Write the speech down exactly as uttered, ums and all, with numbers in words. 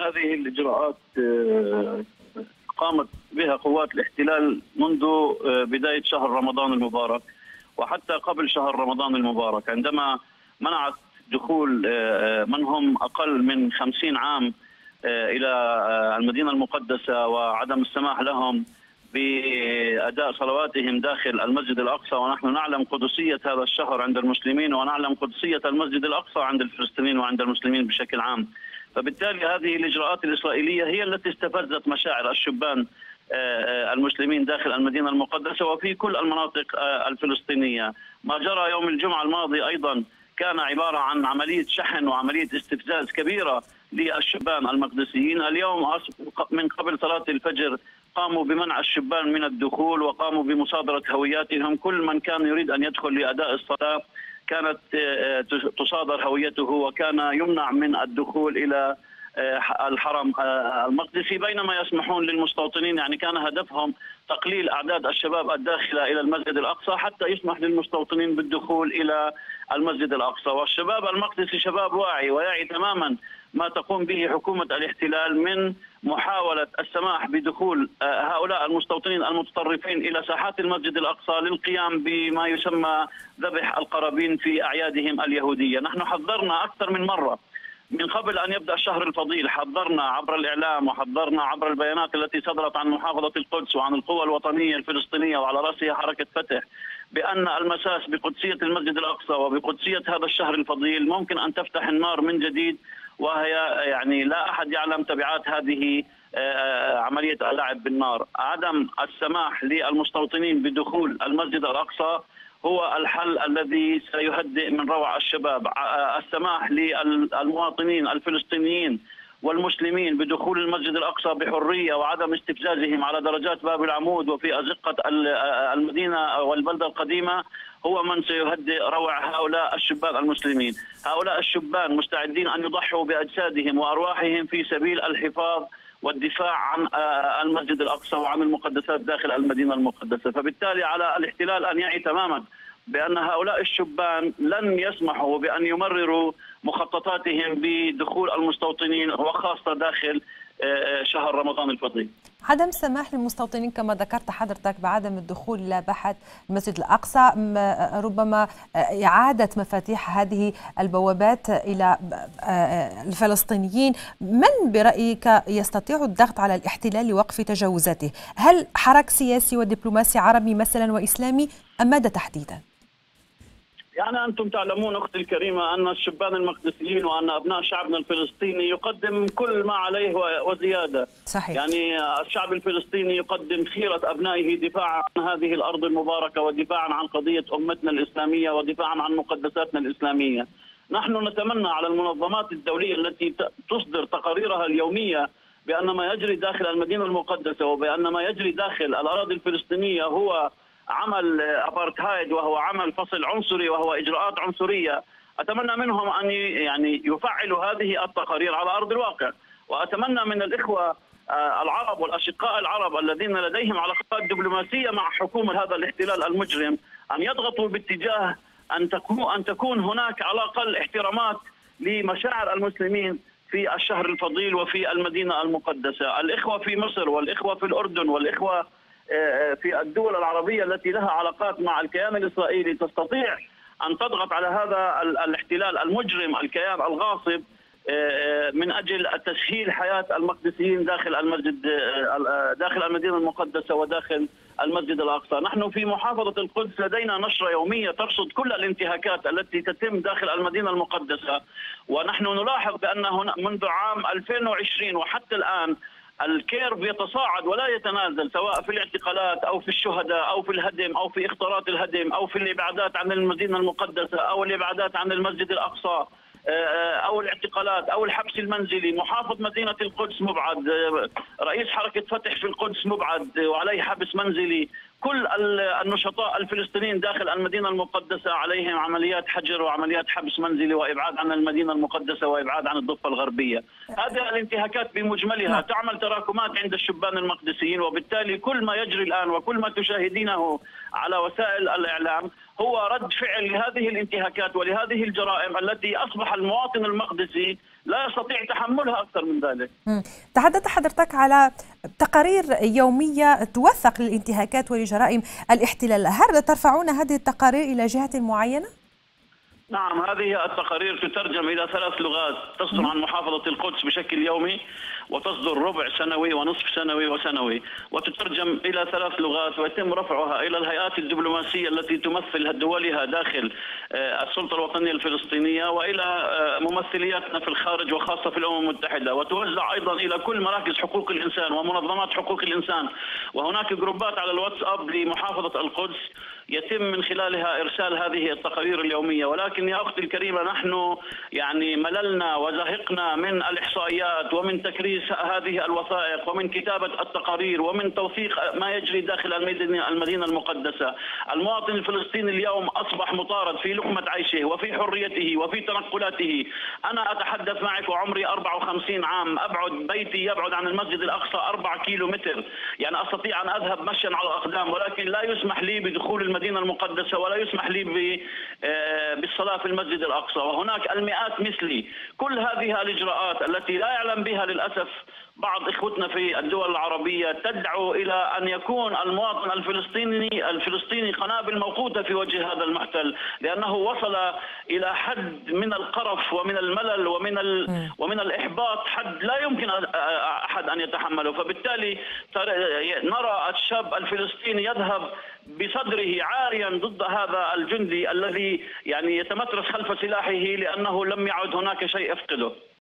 هذه الإجراءات قامت بها قوات الاحتلال منذ بداية شهر رمضان المبارك، وحتى قبل شهر رمضان المبارك عندما منعت دخول من هم أقل من خمسين عام إلى المدينة المقدسة، وعدم السماح لهم بأداء صلواتهم داخل المسجد الأقصى. ونحن نعلم قدسية هذا الشهر عند المسلمين، ونعلم قدسية المسجد الأقصى عند الفلسطينيين وعند المسلمين بشكل عام. فبالتالي هذه الإجراءات الإسرائيلية هي التي استفزت مشاعر الشبان المسلمين داخل المدينة المقدسة وفي كل المناطق الفلسطينية. ما جرى يوم الجمعة الماضي أيضا كان عبارة عن عملية شحن وعملية استفزاز كبيرة للشبان المقدسيين. اليوم من قبل صلاة الفجر قاموا بمنع الشبان من الدخول، وقاموا بمصادرة هوياتهم. كل من كان يريد أن يدخل لأداء الصلاة كانت تصادر هويته، وكان يمنع من الدخول إلى الحرم المقدسي، بينما يسمحون للمستوطنين. يعني كان هدفهم تقليل أعداد الشباب الداخلة إلى المسجد الأقصى حتى يسمح للمستوطنين بالدخول إلى المسجد الأقصى. والشباب المقدسي شباب واعي ويعي تماما ما تقوم به حكومة الاحتلال من محاولة السماح بدخول هؤلاء المستوطنين المتطرفين إلى ساحات المسجد الأقصى للقيام بما يسمى ذبح القرابين في أعيادهم اليهودية. نحن حذرنا أكثر من مرة من قبل أن يبدأ الشهر الفضيل، حذرنا عبر الإعلام وحذرنا عبر البيانات التي صدرت عن محافظة القدس وعن القوى الوطنية الفلسطينية وعلى رأسها حركة فتح بأن المساس بقدسية المسجد الأقصى وبقدسية هذا الشهر الفضيل ممكن أن تفتح النار من جديد، وهي يعني لا أحد يعلم تبعات هذه عملية اللعب بالنار. عدم السماح للمستوطنين بدخول المسجد الأقصى هو الحل الذي سيهدئ من روع الشباب. السماح للمواطنين الفلسطينيين والمسلمين بدخول المسجد الأقصى بحرية وعدم استفزازهم على درجات باب العمود وفي أزقة المدينة والبلدة القديمة هو من سيهدئ روع هؤلاء الشبان المسلمين. هؤلاء الشبان مستعدين أن يضحوا بأجسادهم وأرواحهم في سبيل الحفاظ والدفاع عن المسجد الأقصى وعن المقدسات داخل المدينة المقدسة. فبالتالي على الاحتلال أن يعي تماما بأن هؤلاء الشبان لن يسمحوا بأن يمرروا مخططاتهم بدخول المستوطنين وخاصة داخل شهر رمضان الفضيل. عدم السماح للمستوطنين كما ذكرت حضرتك بعدم الدخول إلى باحة المسجد الأقصى، ربما إعادة مفاتيح هذه البوابات إلى الفلسطينيين. من برأيك يستطيع الضغط على الاحتلال لوقف تجاوزاته؟ هل حراك سياسي ودبلوماسي عربي مثلا وإسلامي أم ماذا تحديدا؟ يعني أنتم تعلمون أختي الكريمة أن الشبان المقدسيين وأن أبناء شعبنا الفلسطيني يقدم كل ما عليه وزيادة. صحيح. يعني الشعب الفلسطيني يقدم خيرة أبنائه دفاعا عن هذه الأرض المباركة ودفاعا عن قضية أمتنا الإسلامية ودفاعا عن مقدساتنا الإسلامية. نحن نتمنى على المنظمات الدولية التي تصدر تقاريرها اليومية بأن ما يجري داخل المدينة المقدسة وبأن ما يجري داخل الأراضي الفلسطينية هو عمل أبارتهايد وهو عمل فصل عنصري وهو إجراءات عنصرية. أتمنى منهم أن يعني يفعلوا هذه التقارير على أرض الواقع، وأتمنى من الإخوة العرب والأشقاء العرب الذين لديهم علاقات دبلوماسية مع حكومة هذا الاحتلال المجرم أن يضغطوا باتجاه أن تكون أن تكون هناك على الأقل احترامات لمشاعر المسلمين في الشهر الفضيل وفي المدينة المقدسة. الإخوة في مصر والإخوة في الأردن والإخوة في الدول العربية التي لها علاقات مع الكيان الإسرائيلي تستطيع أن تضغط على هذا الاحتلال المجرم الكيان الغاصب من أجل تسهيل حياة المقدسيين داخل المسجد داخل المدينة المقدسة وداخل المسجد الأقصى. نحن في محافظة القدس لدينا نشرة يومية ترصد كل الانتهاكات التي تتم داخل المدينة المقدسة، ونحن نلاحظ بأن هنا منذ عام ألفين وعشرين وحتى الآن الكيرف يتصاعد ولا يتنازل، سواء في الاعتقالات أو في الشهداء أو في الهدم أو في اختراط الهدم أو في الإبعادات عن المدينة المقدسة أو الإبعادات عن المسجد الأقصى أو الاعتقالات أو الحبس المنزلي. محافظ مدينة القدس مبعد، رئيس حركة فتح في القدس مبعد وعليه حبس منزلي. كل النشطاء الفلسطينيين داخل المدينة المقدسة عليهم عمليات حجر وعمليات حبس منزلي وإبعاد عن المدينة المقدسة وإبعاد عن الضفة الغربية. هذه الانتهاكات بمجملها تعمل تراكمات عند الشبان المقدسيين، وبالتالي كل ما يجري الآن وكل ما تشاهدينه على وسائل الإعلام هو رد فعل لهذه الانتهاكات ولهذه الجرائم التي أصبح المواطن المقدسي لا يستطيع تحملها أكثر من ذلك. تحدثت حضرتك على تقارير يومية توثق للانتهاكات ولجرائم الاحتلال، هل ترفعون هذه التقارير إلى جهة معينة؟ نعم، هذه التقارير تترجم إلى ثلاث لغات، تصدر عن محافظة القدس بشكل يومي، وتصدر ربع سنوي ونصف سنوي وسنوي، وتترجم إلى ثلاث لغات، ويتم رفعها إلى الهيئات الدبلوماسية التي تمثل دولها داخل السلطة الوطنية الفلسطينية، وإلى ممثلياتنا في الخارج وخاصة في الأمم المتحدة، وتوزع أيضا إلى كل مراكز حقوق الإنسان ومنظمات حقوق الإنسان. وهناك جروبات على الواتساب لمحافظة القدس يتم من خلالها إرسال هذه التقارير اليومية. ولكن يا أختي الكريمة، نحن يعني مللنا وزهقنا من الإحصائيات ومن تكريس هذه الوثائق ومن كتابة التقارير ومن توثيق ما يجري داخل المدينة المقدسة. المواطن الفلسطيني اليوم أصبح مطارد في لقمة عيشه وفي حريته وفي تنقلاته. أنا أتحدث معك وعمري أربعة وخمسين عام، أبعد بيتي يبعد عن المسجد الأقصى أربعة كيلو متر، يعني أستطيع أن أذهب مشيا على الأقدام، ولكن لا يسمح لي بدخول المدينة المقدسة ولا يسمح لي بالصلاة في المسجد الأقصى. وهناك المئات مثلي. كل هذه الإجراءات التي لا يعلم بها للأسف بعض إخوتنا في الدول العربية تدعو إلى أن يكون المواطن الفلسطيني الفلسطيني قنابل موقوتة في وجه هذا المحتل، لأنه وصل إلى حد من القرف ومن الملل ومن ال... ومن الإحباط، حد لا يمكن أحد أن يتحمله. فبالتالي نرى الشاب الفلسطيني يذهب بصدره عاريا ضد هذا الجندي الذي يعني يتمترس خلف سلاحه، لأنه لم يعد هناك شيء يفقده.